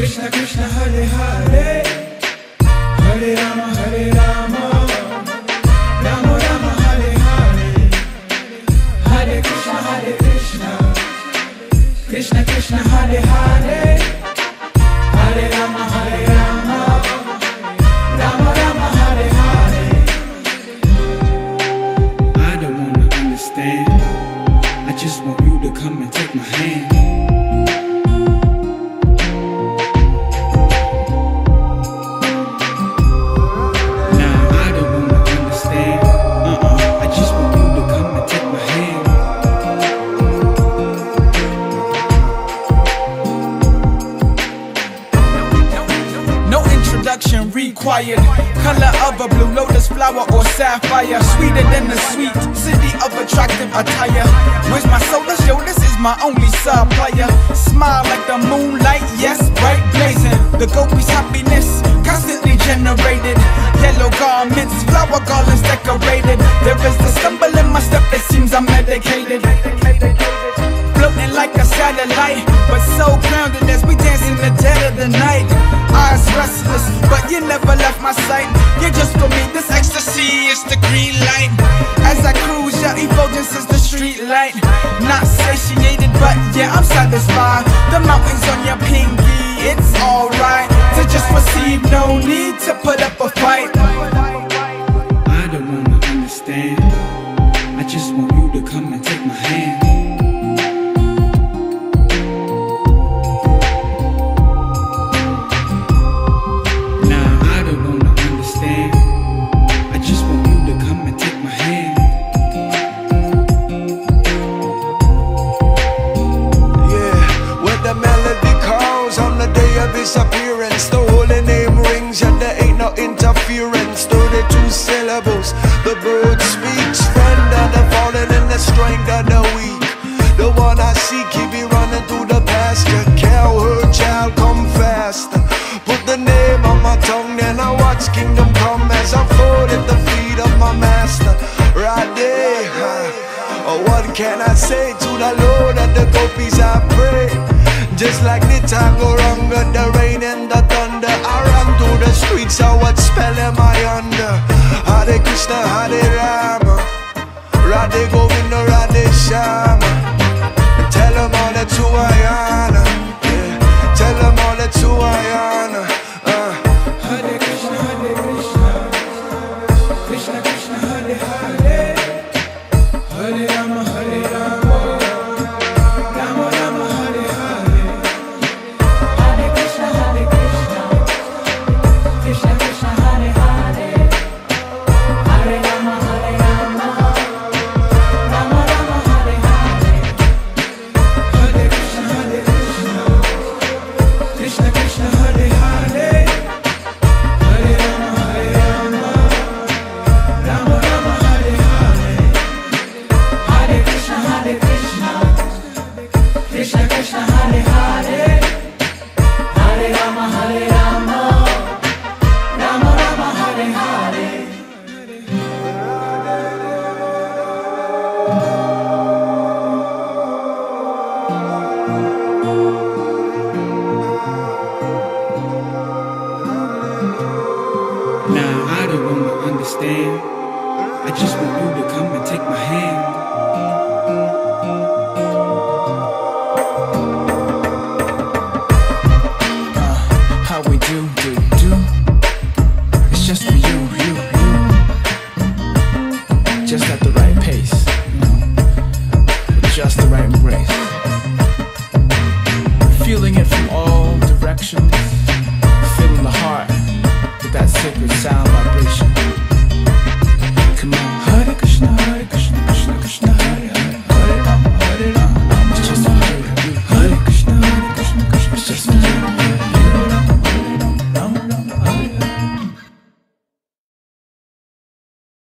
Krishna Krishna Hare Hare, Hare Rama Rama Rama Hare Hare, Hare Krishna Krishna Krishna Hare Hare, Hare Rama Rama Rama Hare Hare. I don't wanna understand, I just want you to come and take my hand. Required, color of a blue lotus flower or sapphire, sweeter than the sweet city of attractive attire. Where's my solace? Yo, this is my only supplier. Smile like the moonlight, yes, bright blazing. The gopi's happiness constantly generated. Yellow garments, flower garlands decorated. There is a stumble in my step, it seems I'm medicated. Floating like a satellite, but so grounded as we dance in the dead of the night. Eyes restless, but you never left my sight. You're just for me, this ecstasy is the green light. As I cruise, your effulgence is the street light. Not satiated, but yeah, I'm satisfied. The mountains on your pinky, it's alright to just receive, no need to put up a fight. I don't wanna understand, I just want you to come and take my hand. Disappearance, the holy name rings and there ain't no interference. 32 syllables, the bird speaks. Friend of the fallen and the strength of the weak. The one I see keep me running through the pasture. Cow her child, come fast. Put the name on my tongue and I watch kingdom come as I fall at the feet of my master. Right there, what can I say to the Lord of the gopis I pray? Just like the Tagoranga, the rain and the thunder, I run through the streets, so what spell am I under? Hare Krishna, Hare Rama, Radhe Govinda, Radhe Shama. Tell them all that's who I honor, yeah. Tell them all that's who I honor. Hare Krishna, Krishna Krishna, Hare Hare, Hare Rama Rama Rama Hare Hare, Hare Krishna Krishna Krishna Hare Hare, Hare Rama Rama Rama Hare Hare, Hare Krishna Krishna Krishna Hare Hare, Hare Rama Rama Hare Hare, Hare Krishna Krishna Krishna Hare Hare, Hare Rama Rama Hare Hare. Now I don't wanna understand, I just want you to come and take my hand. How we do. It's just for you. Just at the right pace, with just the right embrace. Feeling it from all directions, filling the heart with that sacred sound.